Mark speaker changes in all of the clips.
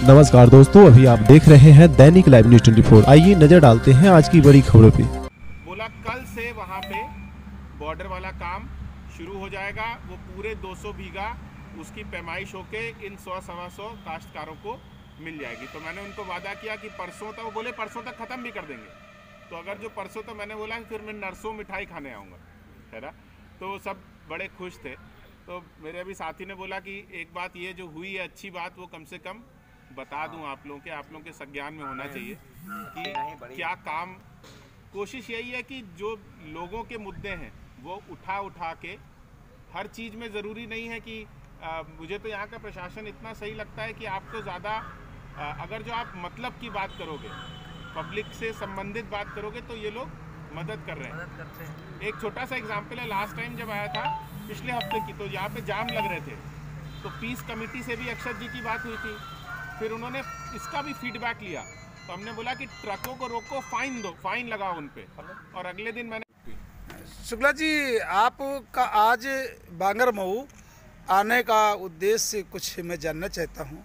Speaker 1: नमस्कार दोस्तों, अभी आप देख रहे हैं दैनिक लाइव न्यूज 24। आइए नजर डालते हैं आज की बड़ी खबरों पे।
Speaker 2: बोला कल से वहाँ पे बॉर्डर वाला काम शुरू हो जाएगा। वो पूरे 200 बीघा उसकी पैमाइश होके इन 100-125 काश्तकारों को मिल जाएगी। तो मैंने उनको वादा किया कि परसों तक, वो बोले परसों तक ख़त्म भी कर देंगे। तो अगर जो परसों, तो मैंने बोला फिर मैं नरसों मिठाई खाने आऊँगा, है ना। तो सब बड़े खुश थे। तो मेरे अभी साथी ने बोला कि एक बात ये जो हुई है अच्छी बात, वो कम से कम बता दूं आप लोगों के संज्ञान में होना चाहिए कि क्या काम। कोशिश यही है कि जो लोगों के मुद्दे हैं वो उठा के, हर चीज़ में ज़रूरी नहीं है कि मुझे तो यहाँ का प्रशासन इतना सही लगता है कि आपको ज़्यादा अगर जो आप मतलब की बात करोगे, पब्लिक से संबंधित बात करोगे, तो ये लोग मदद कर रहे हैं। एक छोटा सा एग्जाम्पल है, लास्ट टाइम जब आया था पिछले हफ्ते की, तो यहाँ पे जाम लग रहे थे, तो पीस कमेटी से भी अक्षत जी की बात हुई थी। फिर उन्होंने इसका भी फीडबैक लिया, तो हमने बोला कि ट्रकों को रोको, फाइन दो, फाइन लगाओ उन पे। और अगले दिन मैंने
Speaker 3: शुक्ला जी, आपका आज बांगरमऊ आने का उद्देश्य कुछ मैं जानना चाहता हूँ।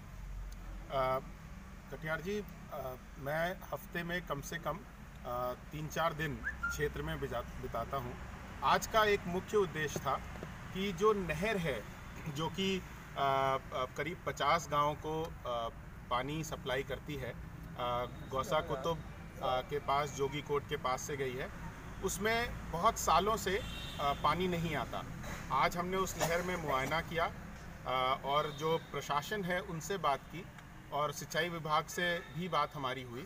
Speaker 2: कटियार जी, मैं हफ्ते में कम से कम 3-4 दिन क्षेत्र में बिताता हूँ। आज का एक मुख्य उद्देश्य था कि जो नहर है, जो कि करीब 50 गांवों को पानी सप्लाई करती है, गौसा कुतुब के पास, जोगी कोट के पास से गई है, उसमें बहुत सालों से पानी नहीं आता। आज हमने उस नहर में मुआयना किया और जो प्रशासन है उनसे बात की और सिंचाई विभाग से भी बात हमारी हुई।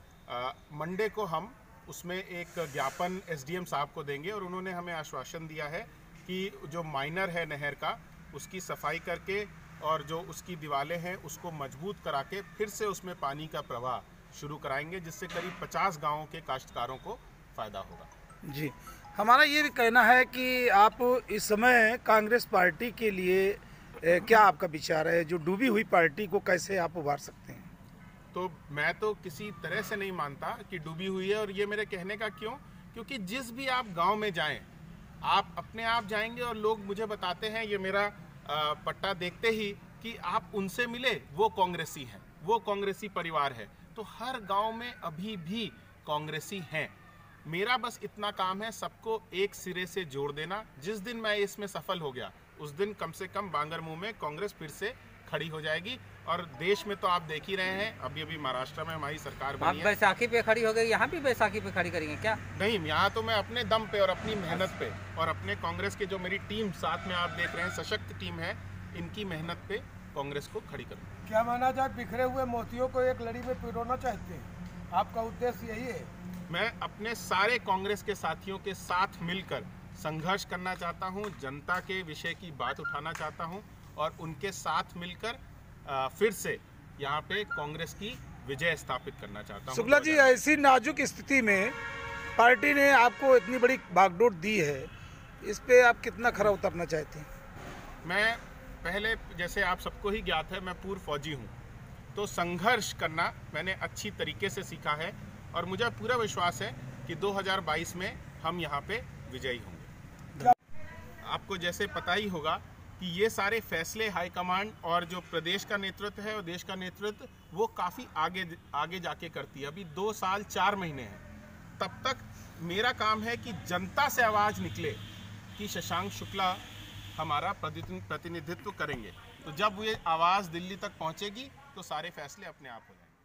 Speaker 2: मंडे को हम उसमें एक ज्ञापन एसडीएम साहब को देंगे और उन्होंने हमें आश्वासन दिया है कि जो माइनर है नहर का, उसकी सफाई करके और जो उसकी दीवारें हैं उसको मजबूत करा के फिर से उसमें पानी का प्रवाह शुरू कराएंगे, जिससे करीब 50 गांवों के काश्तकारों को फ़ायदा होगा।
Speaker 3: जी, हमारा ये भी कहना है कि आप इस समय कांग्रेस पार्टी के लिए क्या आपका विचार है, जो डूबी हुई पार्टी को कैसे आप उभार सकते हैं?
Speaker 2: तो मैं तो किसी तरह से नहीं मानता कि डूबी हुई है, और ये मेरे कहने का क्यों, क्योंकि जिस भी आप गांव में जाएं, आप अपने आप जाएंगे और लोग मुझे बताते हैं, ये मेरा पट्टा देखते ही, कि आप उनसे मिले, वो कांग्रेसी हैं, वो कांग्रेसी परिवार है। तो हर गांव में अभी भी कांग्रेसी हैं। मेरा बस इतना काम है सबको एक सिरे से जोड़ देना। जिस दिन मैं इसमें सफल हो गया, उस दिन कम से कम बांगरमऊ में कांग्रेस फिर से खड़ी हो जाएगी। और देश में तो आप देख ही रहे हैं, अभी महाराष्ट्र में हमारी सरकार बनी है।
Speaker 4: बैसाखी पे खड़ी हो गई, यहाँ भी बैसाखी पे खड़ी करेंगे क्या?
Speaker 2: नहीं, यहाँ तो मैं अपने दम पे और अपनी मेहनत पे और अपने कांग्रेस के जो मेरी टीम साथ में आप देख रहे हैं, सशक्त टीम है, इनकी मेहनत पे कांग्रेस को खड़ी करूँ।
Speaker 5: क्या माना जाए, बिखरे हुए मोतियों को एक लड़ी में पिरोना चाहते हैं? आपका उद्देश्य यही है?
Speaker 2: मैं अपने सारे कांग्रेस के साथियों के साथ मिलकर संघर्ष करना चाहता हूं, जनता के विषय की बात उठाना चाहता हूं और उनके साथ मिलकर फिर से यहाँ पे कांग्रेस की विजय स्थापित करना चाहता हूं।
Speaker 3: शुक्ला जी, ऐसी नाजुक स्थिति में पार्टी ने आपको इतनी बड़ी बागडोर दी है, इस पे आप कितना खरा उतरना चाहते हैं?
Speaker 2: मैं पहले, जैसे आप सबको ही ज्ञात है, मैं पूर्व फौजी हूँ, तो संघर्ष करना मैंने अच्छी तरीके से सीखा है और मुझे पूरा विश्वास है कि 2022 में हम यहाँ पे विजयी होंगे। आपको जैसे पता ही होगा कि ये सारे फैसले हाईकमांड और जो प्रदेश का नेतृत्व है और देश का नेतृत्व, वो काफ़ी आगे जाके करती है। अभी 2 साल 4 महीने हैं, तब तक मेरा काम है कि जनता से आवाज़ निकले कि शशांक शुक्ला हमारा प्रतिनिधित्व करेंगे। तो जब ये आवाज़ दिल्ली तक पहुँचेगी तो सारे फैसले अपने आप हो जाएंगे।